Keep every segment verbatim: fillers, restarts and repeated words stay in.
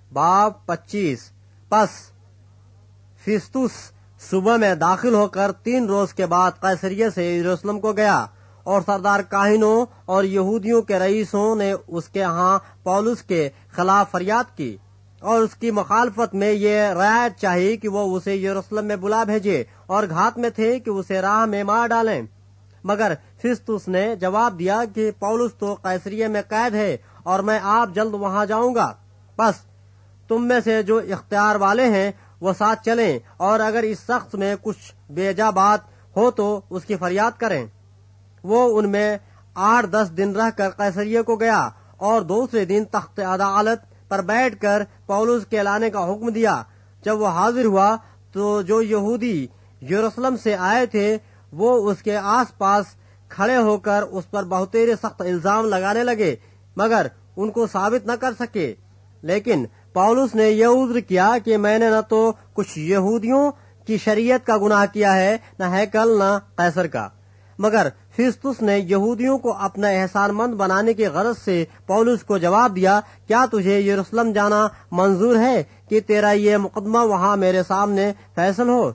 باب پچیس۔ پس فیستوس صبح میں داخل ہو کر تین روز کے بعد قیصریہ سے یروشلم کو گیا، اور سردار کاہنوں اور یہودیوں کے رئیسوں نے اس کے ہاں پولس کے خلاف فریاد کی اور اس کی مخالفت میں یہ رعایت چاہی کہ وہ اسے یروشلم میں بلا بھیجے، اور گھات میں تھے کہ اسے راہ میں مار ڈالیں۔ مگر فیستوس نے جواب دیا کہ پولس تو قیصریہ میں قید ہے اور میں آپ جلد وہاں جاؤں گا، بس تم میں سے جو اختیار والے ہیں وہ ساتھ چلیں، اور اگر اس شخص میں کچھ بیجا بات ہو تو اس کی فریاد کریں۔ وہ ان میں آٹھ دس دن رہ کر قیصریہ کو گیا، اور دوسرے دن تخت عدالت پر بیٹھ کر پولس کے لانے کا حکم دیا۔ جب وہ حاضر ہوا تو جو یہودی یروشلم سے آئے تھے وہ اس کے آس پاس کھڑے ہو کر اس پر بہتیرے سخت الزام لگانے لگے، مگر ان کو ثابت نہ کر سکے۔ لیکن پولس نے یہ عذر کیا کہ میں نے نہ تو کچھ یہودیوں کی شریعت کا گناہ کیا ہے، نہ ہیکل نہ قیصر کا۔ مگر فیستوس نے یہودیوں کو اپنا احسان مند بنانے کی غرض سے پولس کو جواب دیا، کیا تجھے یروشلم جانا منظور ہے کہ تیرا یہ مقدمہ وہاں میرے سامنے فیصل ہو؟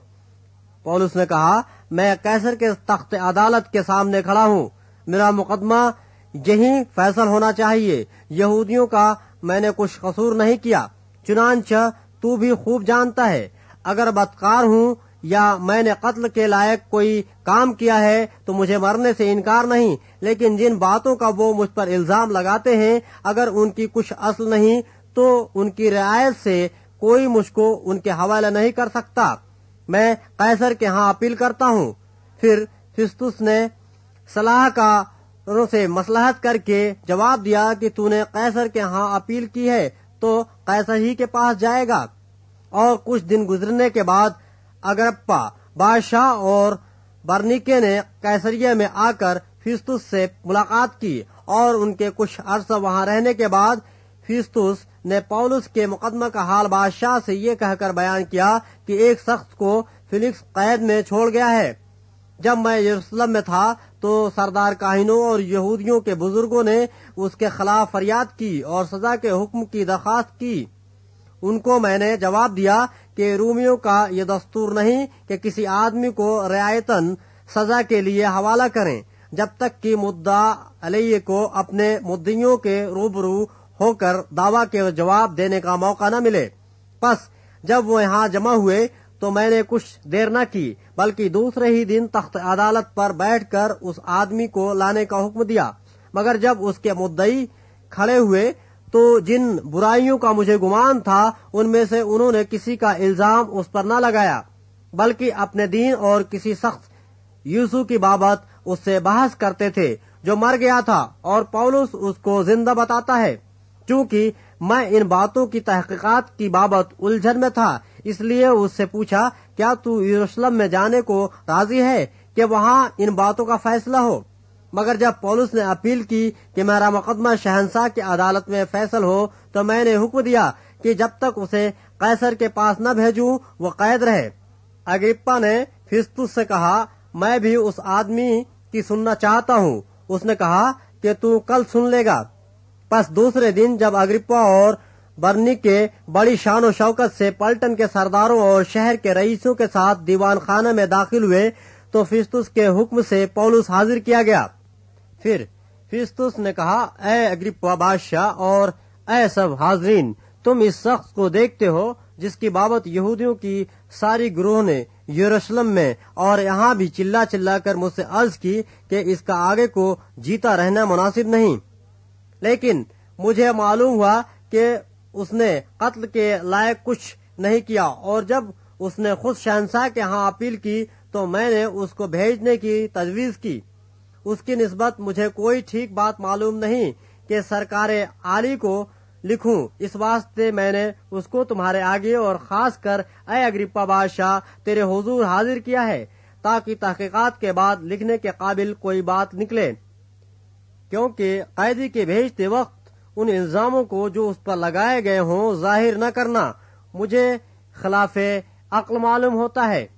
پولس نے کہا، میں قیصر کے تخت عدالت کے سامنے کھڑا ہوں، میرا مقدمہ یہیں فیصل ہونا چاہیے۔ یہودیوں کا میں نے کچھ قصور نہیں کیا، چنانچہ تو بھی خوب جانتا ہے۔ اگر بدکار ہوں یا میں نے قتل کے لائق کوئی کام کیا ہے تو مجھے مرنے سے انکار نہیں، لیکن جن باتوں کا وہ مجھ پر الزام لگاتے ہیں اگر ان کی کچھ اصل نہیں تو ان کی رعایت سے کوئی مجھ کو ان کے حوالے نہیں کر سکتا۔ میں قیصر کے ہاں اپیل کرتا ہوں۔ پھر فیستوس نے صلاح کاروں سے مصلحت کر کے جواب دیا کہ تو نے قیصر کے ہاں اپیل کی ہے تو قیصر ہی کے پاس جائے گا۔ اور کچھ دن گزرنے کے بعد اگرپا بادشاہ اور برنیکے نے قیصریہ میں آ کر فیستوس سے ملاقات کی، اور ان کے کچھ عرصہ وہاں رہنے کے بعد فیستوس نے پولس کے مقدمہ کا حال بادشاہ سے یہ کہہ کر بیان کیا کہ ایک شخص کو فیلکس قید میں چھوڑ گیا ہے۔ جب میں یروشلم میں تھا تو سردار کاہنوں اور یہودیوں کے بزرگوں نے اس کے خلاف فریاد کی اور سزا کے حکم کی درخواست کی۔ ان کو میں نے جواب دیا کہ رومیوں کا یہ دستور نہیں کہ کسی آدمی کو رعایتاً سزا کے لیے حوالہ کریں جب تک کہ مدعا علیہ کو اپنے مدعیوں کے روبرو ہو کر دعویٰ کے جواب دینے کا موقع نہ ملے۔ پس جب وہ یہاں جمع ہوئے تو میں نے کچھ دیر نہ کی، بلکہ دوسرے ہی دن تخت عدالت پر بیٹھ کر اس آدمی کو لانے کا حکم دیا۔ مگر جب اس کے مدعی کھڑے ہوئے تو جن برائیوں کا مجھے گمان تھا ان میں سے انہوں نے کسی کا الزام اس پر نہ لگایا، بلکہ اپنے دین اور کسی شخص یوسو کی بابت اس سے بحث کرتے تھے جو مر گیا تھا، اور پولس اس کو زندہ بتاتا ہے۔ چونکہ میں ان باتوں کی تحقیقات کی بابت الجھن میں تھا، اس لیے اس سے پوچھا، کیا تو یروشلم میں جانے کو راضی ہے کہ وہاں ان باتوں کا فیصلہ ہو؟ مگر جب پولس نے اپیل کی کہ میرا مقدمہ شہنشاہ کی عدالت میں فیصل ہو تو میں نے حکم دیا کہ جب تک اسے قیصر کے پاس نہ بھیجوں وہ قید رہے۔ اگرپا نے فیستوس سے کہا، میں بھی اس آدمی کی سننا چاہتا ہوں۔ اس نے کہا کہ تو کل سن لے گا۔ پس دوسرے دن جب اگرپا اور برنیکے بڑی شان و شوکت سے پلٹن کے سرداروں اور شہر کے رئیسوں کے ساتھ دیوان خانہ میں داخل ہوئے تو فیستوس کے حکم سے پولس حاضر کیا گیا۔ پھر فیستوس نے کہا، اے اگرپا بادشاہ اور اے سب حاضرین، تم اس شخص کو دیکھتے ہو جس کی بابت یہودیوں کی ساری گروہ نے یروشلم میں اور یہاں بھی چلا چلا کر مجھ سے عرض کی کہ اس کا آگے کو جیتا رہنا مناسب نہیں، لیکن مجھے معلوم ہوا کہ اس نے قتل کے لائق کچھ نہیں کیا، اور جب اس نے خود شہنشاہ کے ہاں اپیل کی تو میں نے اس کو بھیجنے کی تجویز کی۔ اس کی نسبت مجھے کوئی ٹھیک بات معلوم نہیں کہ سرکار عالی کو لکھوں، اس واسطے میں نے اس کو تمہارے آگے اور خاص کر اے اگرپا بادشاہ تیرے حضور حاضر کیا ہے، تاکہ تحقیقات کے بعد لکھنے کے قابل کوئی بات نکلے، کیونکہ قیدی کے بھیجتے وقت ان الزاموں کو جو اس پر لگائے گئے ہوں ظاہر نہ کرنا مجھے خلاف عقل معلوم ہوتا ہے۔